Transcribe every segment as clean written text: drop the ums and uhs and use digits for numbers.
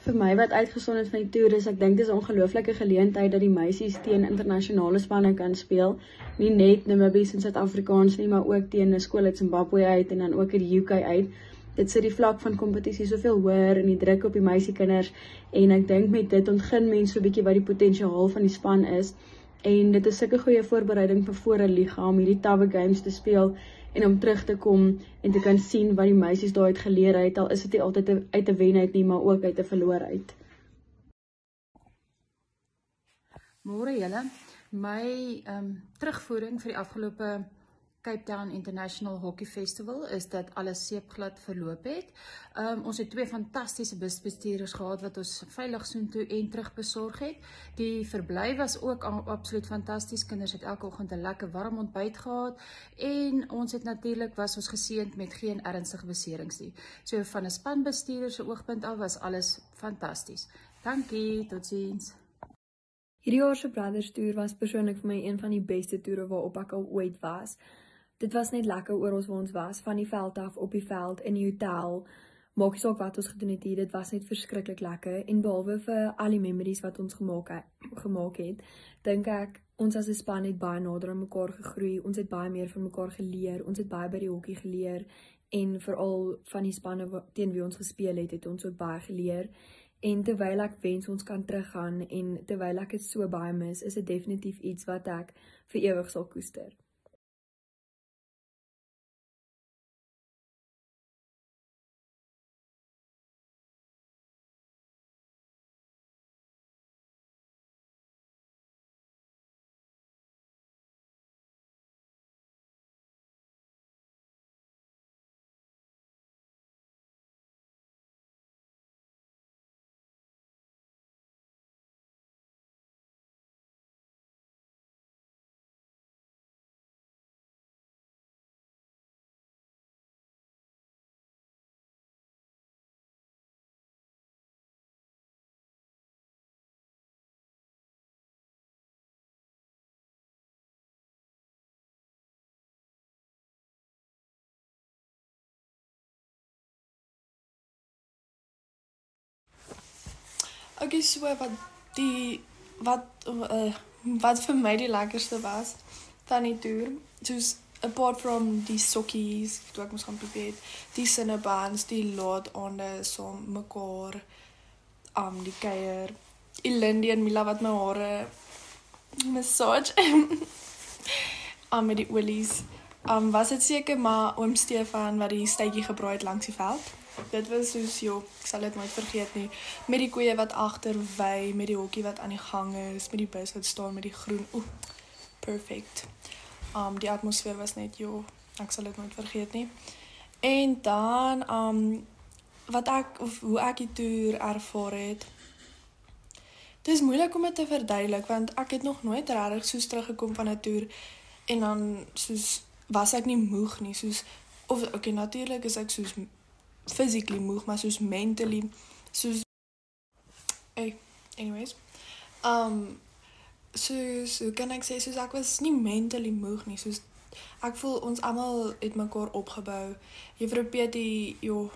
Vir my wat uitgesond is van die toer is, ek dink dis 'n ongelooflike geleentheid dat die meisies teen internasionale spanne kan speel. Nie net Namibië en Suid-Afrikaans nie, maar ook teen 'n skool uit Zimbabwe uit en dan ook uit die UK uit. Dit sit die vlak van kompetisie soveel hoër en die druk op die meisiekinders en ek dink met dit ontgin mense so 'n bietjie wat die potensiaal van die span is. En dit is sulke goeie voorbereiding vir voor 'n liga om hierdie tawe games te speel en om terug te kom en te kan sien wat die meisies daaruit geleer het, al is dit nie altyd uit 'n wen uit nie, maar ook uit 'n verloor uit. Môre julle, my terugvoering vir die afgelope Cape Town International Hockey Festival is dat alles seepglad verloop het. Ons het 2 fantastiese busbestuurders gehad wat ons veilig soontoe en terug besorg het. Die verblyf was ook absoluut fantasties. Kinders het elke oggend 'n lekker warm ontbyt gehad en ons het natuurlik was ons geseënd met geen ernstige beserings nie. So van 'n spanbestuurder se oogpunt af was alles fantasties. Dankie, totsiens. Hierdie jaar se Brothers Tour was persoonlik vir my een van die beste toere waarop ek al ooit was. Dit was net lekker oral waar ons was, van die veld af, op die veld, in die hotel. Maak nie saak wat ons gedoen het hier, dit was net verskriklik lekker. En behalwe vir al die memories wat ons gemaak het, dink ek, ons as 'n span het baie nader aan mekaar gegroei, ons het baie meer van mekaar geleer, ons het baie by die hokkie geleer, en veral van die spanne teen wie ons gespeel het ons ook baie geleer. En terwyl ek wens ons kan teruggaan, en terwyl ek dit so baie mis, is dit definitief iets wat ek vir ewig sal koester. Okay, so wat vir my die lekkerste was van die toer, soos apart from die sokkies, toe ek moes gaan probeer het, die sinnebands, die laataande saam mekaar, die kuier, Lindy en Mila wat my hare massage, met die olies, was dit seker maar oom Stefan wat die stytjie gebraai het langs die veld. Dit was soos, ek sal dit nooit vergeet nie, met die koeie wat agter wy, met die hokkie wat aan die gang is, met die bus wat staan, met die groen, perfect. Die atmosfeer was net, ek sal dit nooit vergeet nie. En dan, hoe ek die toer ervaar het, het is moeilik om dit te verduidelik, want ek het nog nooit regtig soos teruggekom van 'n toer, en dan soos, was ek nie moeg nie, soos, natuurlijk is ek soos, physically moeg, maar soos mentally, soos, anyways, soos, hoe kan ek sê, soos ek was nie mentally moeg nie, soos, ek voel ons almal het mekaar opgebou, juffrou Petie,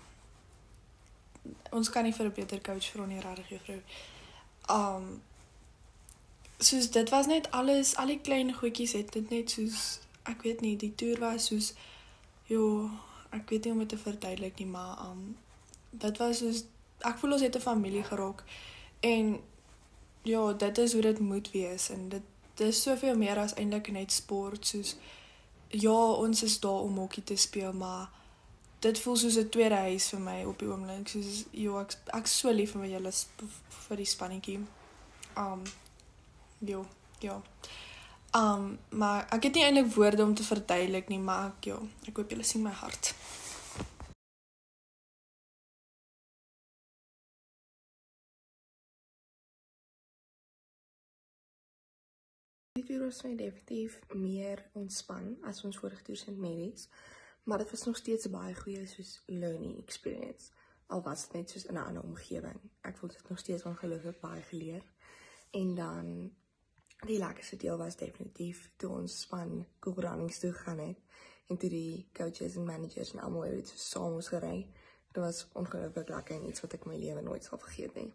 ons kan nie vir 'n beter coach vra nie, regtig juffrou, soos, dit was net alles, al die klein goedjies het dit net soos, ek weet nie, die toer was soos, ek weet nie om dit te verduidelik nie, maar dit was soos, ek voel ons het 'n familie geraak, en dit is hoe dit moet wees, en dit is soveel meer as eintlik net sport, soos, ons is daar om hokkie te speel, maar dit voel soos 'n tweede huis vir my op die oomblik, soos, ek is so lief vir julle vir die spannetjie, maar ek het nie eintlik woorde om te verduidelik nie, maar ek hoop julle sien my hart. Die toer was my definitief meer ontspan as ons vorige toer St. Mary's, maar dit was nog steeds 'n baie goeie soos learning experience, al was dit net soos in 'n ander omgewing. Ek voel dit nog steeds ongelooflik baie geleer, en dan die lekkerste deel was definitief toe ons span Cool Runnings toe gegaan het, en toe die coaches en managers en almal het so saam ons gery, Dit was ongelooflik lekker en iets wat ek my lewe nooit sal vergeet nie.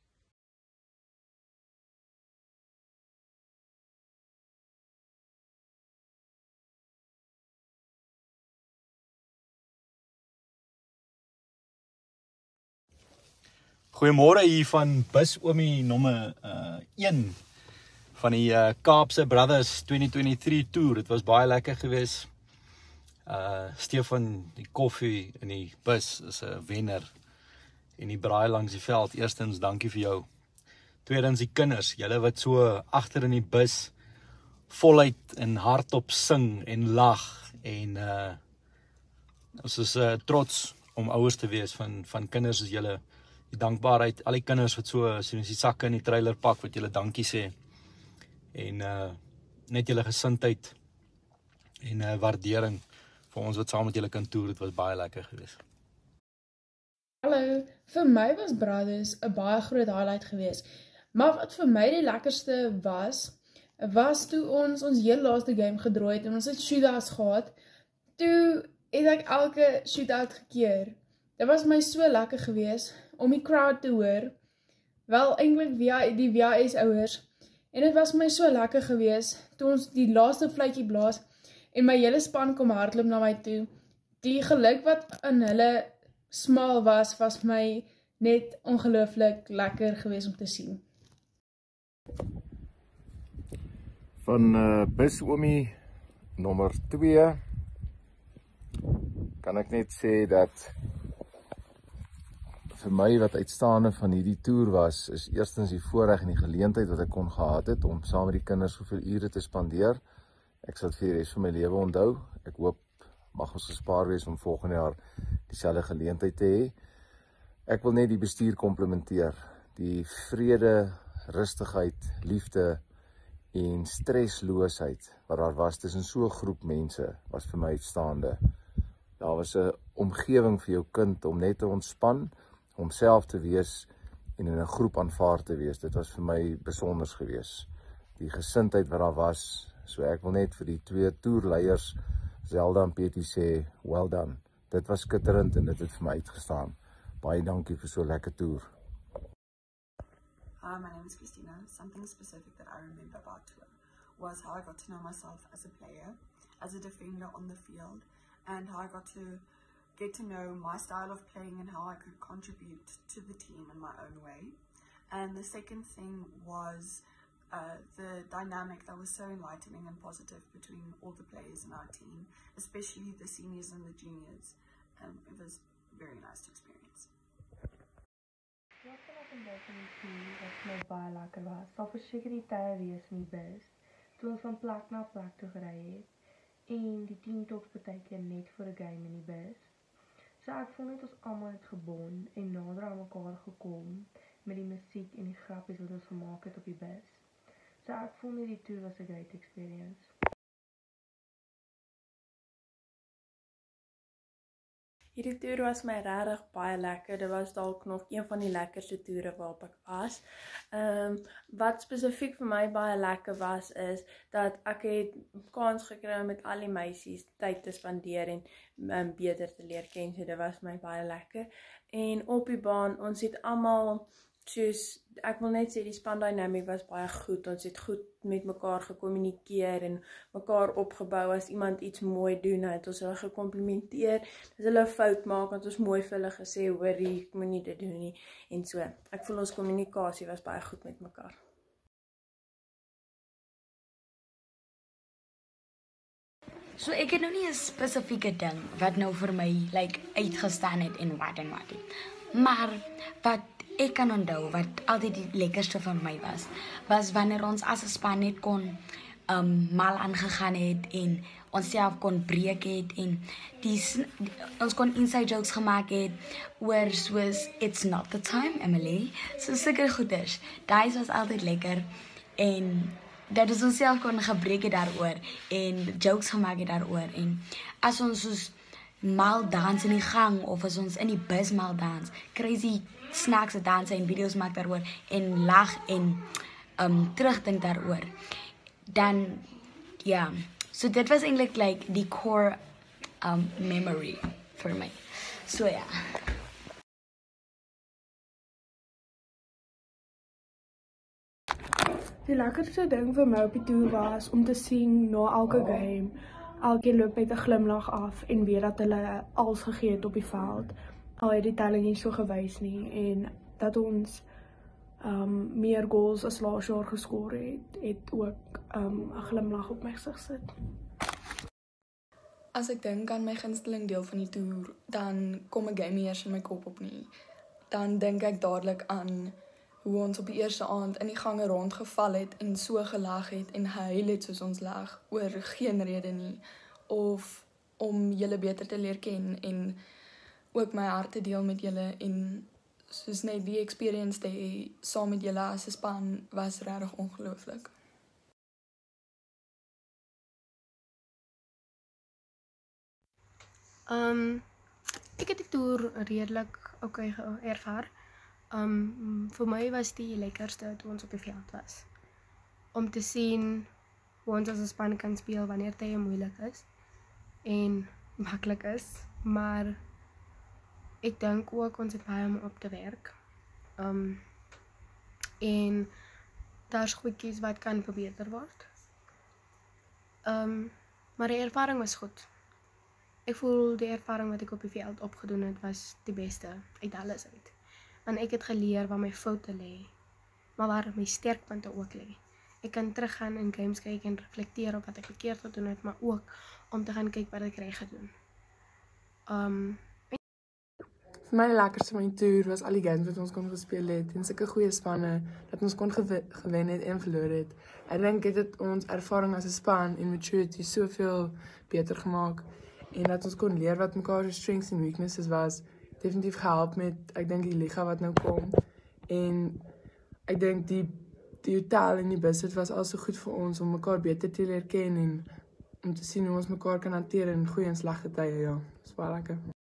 Goeiemôre hier van bus oomie nommer 1 van die Kaapse Brothers 2023 tour. Dit was baie lekker geweest. Stefan, die koffie in die bus is 'n wenner en die braai langs die veld. Eerstens, dankie vir jou. Tweedens, die kinders, julle wat so agter in die bus voluit en hardop sing en lag en ons is trots om ouers te wees van kinders soos julle. Die dankbaarheid, al die kinders wat so die sakke in die trailer pak, wat julle dankie sê. En net julle gesindheid en waardering vir ons wat saam met julle kan toer, dit was baie lekker geweest. Hallo, vir my was Brothers 'n baie groot highlight geweest. Maar wat vir my die lekkerste was toe ons heel laaste game gedraai het en ons het shootouts gehad. Toe het ek elke shootout gekeer. Dit was my so lekker geweest om die crowd te hoor, wel eintlik via die WHS ouers, en dit was my so lekker geweest, toe ons die laaste fluitjie blaas, en my hele span kom hardloop na my toe. Die geluk wat in hulle smaal was my net ongelooflik lekker geweest om te sien. Van bus oomie nommer 2 kan ek net sê dat vir my wat uitstaande van hierdie toer was, is eerstens die voorreg en die geleentheid wat ek kon gehad het om saam met die kinders soveel ure te spandeer. Ek sal dit vir die res van my lewe onthou. Ek hoop mag ons gespaar wees om volgende jaar dieselfde geleentheid te hê. Ek wil net die bestuur komplimenteer. Die vrede, rustigheid, liefde en stresloosheid wat daar was tussen so 'n groep mense was vir my uitstaande. Daar was 'n omgewing vir jou kind om net te ontspan, homself te wees en in 'n groep aanvaar te wees. Dit was vir my besonders geweest. Die gesindheid wat daar was, so ek wil net vir die twee toerleiers, Zelda en Pietie sê, well done. Dit was skitterend en dit het vir my uitgestaan. Baie dankie vir so 'n lekker toer. Hi, my name is Christina. Something specific that I remember about tour was how I got to know myself as a player, as a defender on the field, and how I got to get to know my style of playing and how I could contribute to the team in my own way. And the second thing was the dynamic that was so enlightening and positive between all the players in our team, especially the seniors and the juniors. It was a very nice to experience. Wat kan ek onthou van die toer wat vir my baie lekker was? Sal verseker die tye wees in die bus, toe ons van plek na plek toe gery het, en die team talks partykeer net vir 'n game in die bus. So ek voel net ons almal het gebond en nader aan mekaar gekom met die musiek en die grappies wat ons gemaak het op die bus. So ek voel net die toer was 'n great experience. Hierdie toer was my regtig baie lekker. Dit was dalk nog een van die lekkerste toere waarop ek was. Wat spesifiek vir my baie lekker was, is dat ek het kans gekry om met al die meisies tyd te spandeer en beter te leer ken. So dit was my baie lekker. En op die baan, ons het almal, soos, ek wil net sê die span dynamiek was baie goed. Ons het goed met mekaar gekommunikeer en mekaar opgebou. As iemand iets mooi doen, het ons hulle gekomplimenteer. As hulle 'n fout maak, het ons mooi vir hulle gesê, hoorie, ek moenie dit doen nie. En so, ek voel ons kommunikasie was baie goed met mekaar. So ek het nou nie 'n spesifieke ding wat nou vir my uitgestaan het en wat. Maar wat ek kan onthou, wat altyd die lekkerste van my was wanneer ons as 'n span net kon mal aangegaan het en onsself kon breek het en ons kon inside jokes gemaak het oor soos it's not the time, Emily. So sulke goeders. Daai was altyd lekker en dat ons onsself kon gebreek het daaroor en jokes gemaak het daaroor en as ons soos mal dans in die gang of as ons in die bus mal dans, crazy snaakse danse en video's maak daaroor en lag en terugdink daaroor. Dan ja, so dit was eintlik die core memory vir my. So ja. Die lekkerste ding vir my op die toer was om te sien na elke game. Elkeen loop met 'n glimlag af en weet dat hulle alles gegee het op die veld. Al het die telling nie so gewys nie en dat ons meer goals as laas jaar geskoor het ook 'n glimlag op my gesig sit. As ek dink aan my gunsteling deel van die toer, dan kom 'n game nie eers in my kop op nie. Dan dink ek dadelik aan hoe ons op die eerste aand in die gange rondgeval het en so gelag het en gehuil het soos ons lag oor geen rede nie, of om julle beter te leer ken en ook my hart te deel met julle en soos net die experience day saam met julle as 'n span was regtig ongelooflik. Ek het die toer redelik okay ervaar. Vir my was die lekkerste toe ons op die veld was. Om te sien hoe ons as 'n span kan speel wanneer tye moeilik is en maklik is, maar ek dink ook ons het baie om op te werk. En daar's goedjies wat kan verbeter word. Maar die ervaring was goed. Ek voel die ervaring wat ek op die veld opgedoen het was die beste uit alles uit. Want ek het geleer waar my foute lê, maar waar my sterkpunte ook lê. Ek kan teruggaan in games kyk en reflekteer op wat ek verkeerd gedoen het, maar ook om te gaan kyk wat ek reg gedoen. Vir my die lekkerste van die toer was al die games wat ons kon gespeel het en sulke goeie spanne dat ons kon gewen het en verloor het. Ek dink dit het ons ervaring as 'n span en maturity soveel beter gemaak en dat ons kon leer wat mekaar se strengths en weaknesses was. Definitief gehelp met, ek dink die liga wat nou kom en ek dink die hotel en die bus, dit was al so goed vir ons om mekaar beter te leer ken en om te sien hoe ons mekaar kan hanteer in goeie en slegte tye, ja. Dit was baie lekker.